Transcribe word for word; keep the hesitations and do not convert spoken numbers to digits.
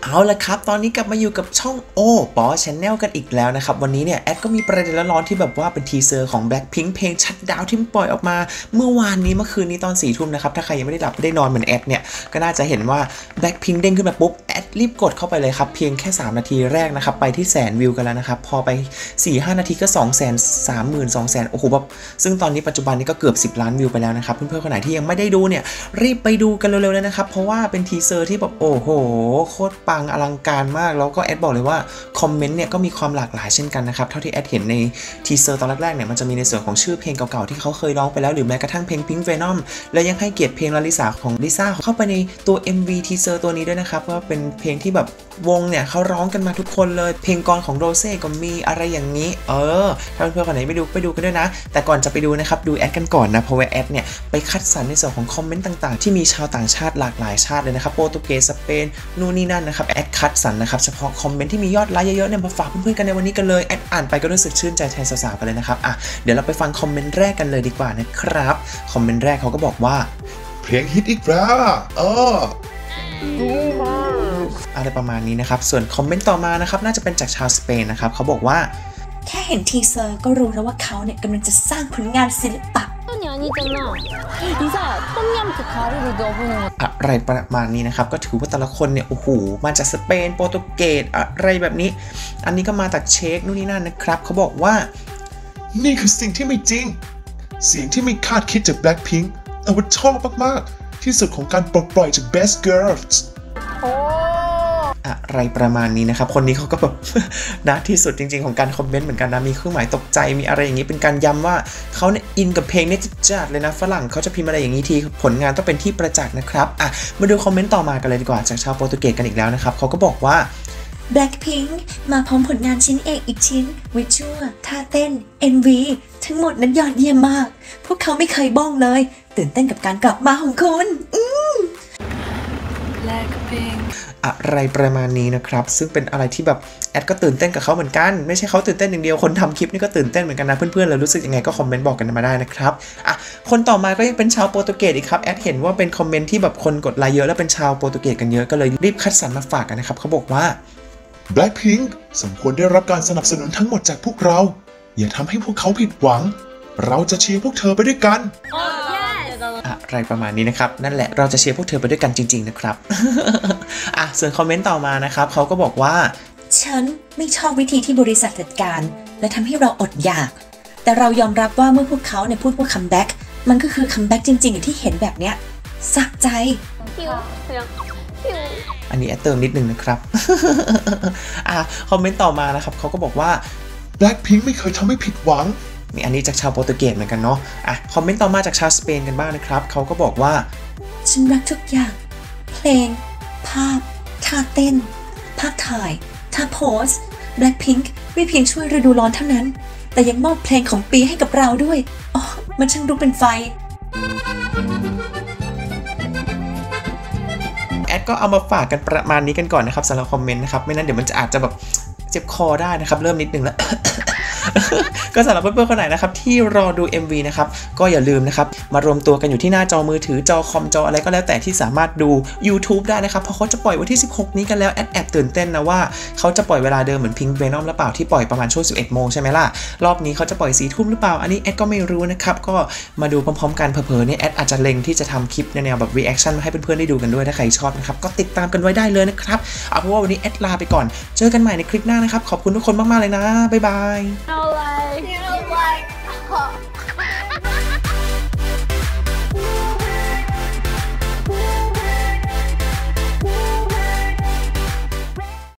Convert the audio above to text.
เอาละครับตอนนี้กลับมาอยู่กับช่องโอปอชาแนลกันอีกแล้วนะครับวันนี้เนี่ยแอดก็มีประเด็นร้อนๆที่แบบว่าเป็นทีเซอร์ของ Blackpink เพลงชัดดาวที่ปล่อยออกมาเมื่อวานนี้เมื่อคืนนี้ตอนสี่ทุ่มนะครับถ้าใครยังไม่ได้หลับไม่ได้นอนเหมือนแอดเนี่ยก็น่าจะเห็นว่า Blackpink เด้งขึ้นมาปุ๊บแอดรีบกดเข้าไปเลยครับเพียงแค่สามนาทีแรกนะครับไปที่แสนวิวกันแล้วนะครับพอไป สี่ห้า นาทีก็ สองแสนสามหมื่นสองแสน โอ้โหแบบซึ่งตอนนี้ปัจจุบันนี้ก็เกือบสิบล้านวิวไปแล้วนะครับเพื่อนๆคนไหนที่ยังไม่ได้ดูเนี่ยรีบไปดูกันเร็วๆเลยนะครับเพราะว่าเป็นทีเซอร์ที่แบบโอ้โหโคตรปังอลังการมากแล้วก็แอดบอกเลยว่าคอมเมนต์เนี่ยก็มีความหลากหลายเช่นกันนะครับเท่าที่แอดเห็นในทีเซอร์ตอนแรกๆเนี่ยมันจะมีในส่วนของชื่อเพลงเก่าๆที่เขาเคยร้องไปแล้วหรือแม้กระทั่งเพลง Pink Venom และยังให้เกียรติเพลงลาลิสาของลิซ่าเข้าไปในตัว เอ็ม วี ทีเซอร์ตัวนี้ด้วยนะครับว่าเป็นเพลงที่แบบวงเนี่ยเขาร้องกันมาทุกคนเลยเพลงกรของโรเซ่ก็มีอะไรอย่างนี้เออถ้าเพื่อนๆคนไหนไม่ดูไปดูกันด้วยนะแต่ก่อนจะไปดูนะครับดูแอดกันก่อนนะเพราะว่าแอดเนี่ยไปคัดสรรในส่วนของคอมเมนต์ต่างๆที่มีชาวต่างชาติหลากหลายชาติเลยนะครับโปรตุเกสสเปนนู่นนี่นั่นนะครับแอดคัดสรรนะครับเฉพาะคอมเมนต์ที่มียอดไลค์เยอะๆเนี่ยมาฝากเพื่อนๆกันในวันนี้กันเลยแอดอ่านไปก็รู้สึกชื่นใจแทนสาวๆกันเลยนะครับอ่ะเดี๋ยวเราไปฟังคอมเมนต์แรกกันเลยดีกว่านะครับคอมเมนต์แรกเขาก็บอกว่าเพลงฮิตอีกแล้วเอออะไรประมาณนี้นะครับส่วนคอมเมนต์ต่อมานะครับน่าจะเป็นจากชาวสเปนนะครับเขาบอกว่าแค่เห็นทีเซอร์ก็รู้แล้วว่าเขาเนี่ยกำลังจะสร้างผลงานศิลปะอะไรประมาณนี้นะครับก็ถือว่าแต่ละคนเนี่ยโอ้โหมาจากสเปนโปรตุเกสอะไรแบบนี้อันนี้ก็มาจากเช็กนู่นนี่นั่นนะครับเขาบอกว่านี่คือสิ่งที่ไม่จริงสิ่งที่ไม่คาดคิดจาก Blackpink แต่ว่าชอบมากๆที่สุดของการปลดปล่อยจาก Best Girls อะไรประมาณนี้นะครับคนนี้เขาก็แบบ นะที่สุดจริงๆของการคอมเมนต์เหมือนกันนะมีเครื่องหมายตกใจมีอะไรอย่างนี้เป็นการย้ำว่าเขาเนี่ยอินกับเพลงนี้จัดเลยนะฝรั่งเขาจะพิมพ์อะไรอย่างนี้ทีผลงานต้องเป็นที่ประจักษ์นะครับอ่ะมาดูคอมเมนต์ต่อมากันเลยดีกว่าจากชาวโปรตุเกสกันอีกแล้วนะครับเขาก็บอกว่า Blackpink มาพร้อมผลงานชิ้นเอกอีกชิ้นวิชวลท่าเต้น เอ็ม วี ทั้งหมดนั้นยอดเยี่ยมมากพวกเขาไม่เคยบ้องเลยตื่นเต้นกับการกลับมาของคุณอืม Blackpinkอะไรประมาณนี้นะครับซึ่งเป็นอะไรที่แบบแอดก็ตื่นเต้นกับเขาเหมือนกันไม่ใช่เขาตื่นเต้นอย่างเดียวคนทำคลิปนี่ก็ตื่นเต้นเหมือนกันนะเพื่อนๆเรารู้สึกยังไงก็คอมเมนต์บอกกันมาได้นะครับอ่ะคนต่อมาก็ยังเป็นชาวโปรตุเกสอีกครับแอดเห็นว่าเป็นคอมเมนต์ที่แบบคนกดไลค์เยอะแล้วเป็นชาวโปรตุเกสกันเยอะก็เลยรีบคัดสรรมาฝากกันนะครับเขาบอกว่า Blackpink สมควรได้รับการสนับสนุนทั้งหมดจากพวกเราอย่าทำให้พวกเขาผิดหวังเราจะเชียร์พวกเธอไปด้วยกันอะไรประมาณนี้นะครับนั่นแหละเราจะเชียร์พวกเธอไปด้วยกันจริงๆนะครับ อ่ะส่วนคอมเมนต์ต่อมานะครับเขาก็บอกว่าฉันไม่ชอบวิธีที่บริษัทจัดการและทำให้เราอดอยากแต่เรายอมรับว่าเมื่อพวกเขาเนี่ยพูดว่าคัมแบ็กมันก็คือคัมแบ็กจริงๆอย่างที่เห็นแบบเนี้ยสะใจอันนี้แอดเติมนิดนึงนะครับ อ่ะคอมเมนต์ต่อมานะครับเขาก็บอกว่า Blackpink ไม่เคยทำให้ผิดหวังนี่อันนี้จากชาวโปรตุเกสเหมือนกันเนาะอ่ะคอมเมนต์ต่อมาจากชาวสเปนกันบ้างนะครับเขาก็บอกว่าฉันรักทุกอย่างเพลงภาพท่าเต้นภาพถ่ายท่าโพส Blackpink ไม่เพียงช่วยฤดูร้อนเท่านั้นแต่ยังมอบเพลงของปีให้กับเราด้วยอ๋อมันช่างลุกเป็นไฟแอดก็เอามาฝากกันประมาณนี้กันก่อนนะครับสำหรับคอมเมนต์นะครับไม่นั้นเดี๋ยวมันจะอาจจะแบบเจ็บคอได้นะครับเริ่มนิดนึงแล้ว ก็สำหรับเพื่อนๆคนไหนนะครับที่รอดู เอ็ม วี นะครับก็อย่าลืมนะครับมารวมตัวกันอยู่ที่หน้าจอมือถือจอคอมจออะไรก็แล้วแต่ที่สามารถดู YouTube ได้นะครับเพราะเขาจะปล่อยวันที่สิบหกนี้กันแล้วแอดแอบตื่นเต้นนะว่าเขาจะปล่อยเวลาเดิมเหมือน Pink Venom หรือเปล่าที่ปล่อยประมาณช่วงสิบเอ็ดโมงใช่ไหมล่ะรอบนี้เขาจะปล่อยสี่ทุ่มหรือเปล่าอันนี้แอดก็ไม่รู้นะครับก็มาดูพร้อมๆกันเผลอๆเนี่ยแอดอาจจะเล็งที่จะทำคลิปในแนวแบบ reaction มาให้เพื่อนๆได้ดูกันด้วยถ้าใครชอบนะครับก็ติดตามกันไว้ได้เลยนะครับเอาเป็นว่าวันนี้แอดลาไปก่อนเจอกันใหม่ในคลิปหน้านะครับขอบคุณทุกคนมากๆเลยนะบ๊ายบาย